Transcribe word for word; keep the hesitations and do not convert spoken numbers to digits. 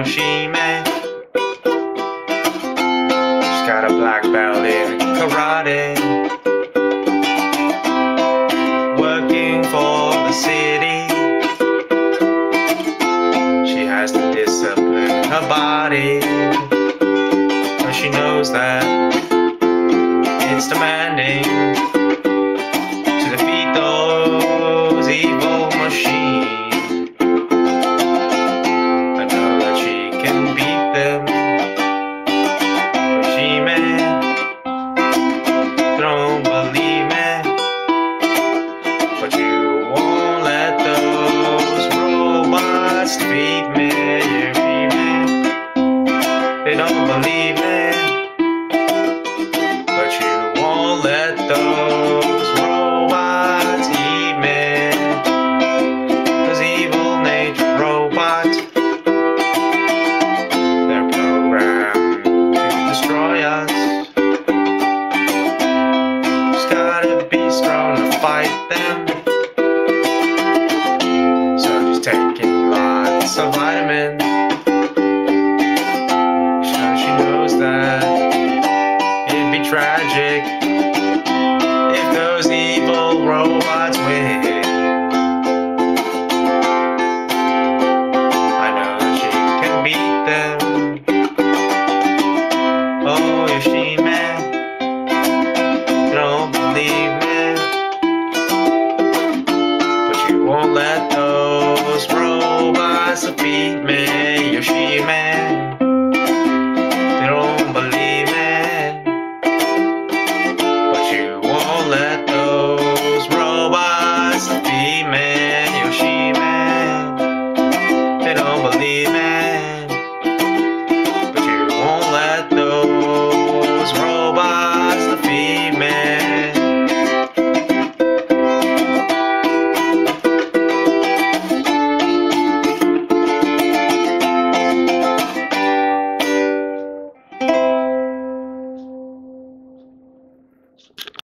Hiroshima. She's got a black belt in karate, working for the city. She has to discipline her body, but she knows that it's demanding to defeat those evil machines. I know that she can beat them, but she may don't believe me. But you won't let those robots defeat me. You beat me. They don't believe me. But you won't let those robots eat me. 'Cause evil nature robots, they're programmed to destroy us. Just gotta be strong to fight them. So just taking lots of vitamins, so she knows that it'd be tragic